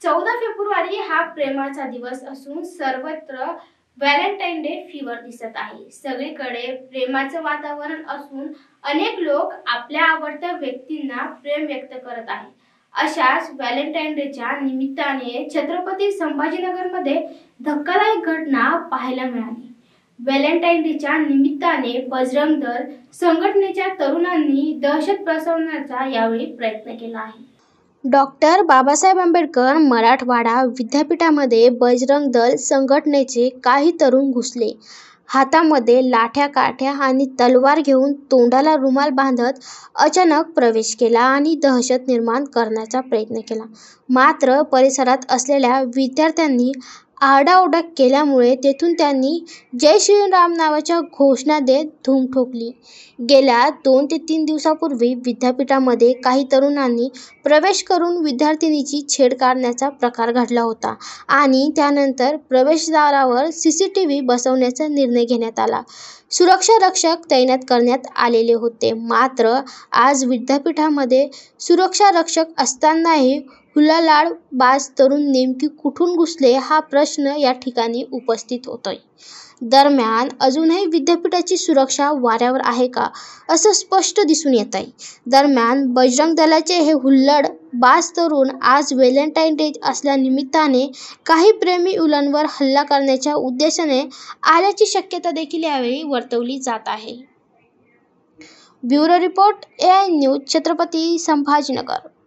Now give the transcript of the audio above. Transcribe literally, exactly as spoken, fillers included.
चौदा फेब्रुवारी हा प्रेमाचा दिवस असून सर्वत्र व्हॅलेंटाईन डे फीवर दिसत आहे। सगळीकडे प्रेमाचं वातावरण असून अनेक लोक आपल्या आवडत्या व्यक्तींना प्रेम व्यक्त करत आहेत। अशाच व्हॅलेंटाईन डेच्या निमित्ताने छत्रपती संभाजीनगरमध्ये धक्कादायक घटना पाहायला मिळाली। व्हॅलेंटाईन डेच्या निमित्ताने बजरंग दल संघटनेच्या तरुणांनी दहशत पसरवण्याचा यावेळी प्रयत्न केला आहे। डॉक्टर बाबासाहेब आंबेडकर मराठवाडा विद्यापीठामध्ये बजरंग दल संघटनेचे काही तरुण घुसले। हातामध्ये लाठ्या काठ्या आणि तलवार घेऊन तोंडाला रुमाल बांधत अचानक प्रवेश केला आणि दहशत निर्माण करण्याचा प्रयत्न केला। मात्र परिसरात असलेल्या विद्यार्थ्यांनी आरडाओरडा केल्यामुळे तेथून त्यांनी जय श्रीराम नावाच्या घोषणा देत धूम ठोकली। गेल्या दोन ते तीन दिवसांपूर्वी विद्यापीठामध्ये काही तरुणांनी प्रवेश करून विद्यार्थिनीची छेड काढण्याचा प्रकार घडला होता आणि त्यानंतर प्रवेशद्वारावर सीसीटीव्ही बसवण्याचा निर्णय घेण्यात आला। सुरक्षा रक्षक तैनात करण्यात आलेले होते। मात्र आज विद्यापीठामध्ये सुरक्षा रक्षक असतानाही हुल्लडबाज बाज तरुण नेमके कुठून घुसले हा प्रश्न या ठिकाणी उपस्थित होतोय। दरम्यान अजूनही विद्यापीठाची सुरक्षा वाऱ्यावर आहे का असं स्पष्ट दिसून येत आहे। दरम्यान बजरंग दलाचे हे हुल्लडबाज तरुण आज व्हॅलेंटाईन डे असल्यानिमित्ताने काही प्रेमी युगुलांवर हल्ला करण्याच्या उद्देशाने आल्याची शक्यता देखील यावेळी वर्तवली जात आहे। Bureau report, A I news, Chhatrapati Sambhajinagar.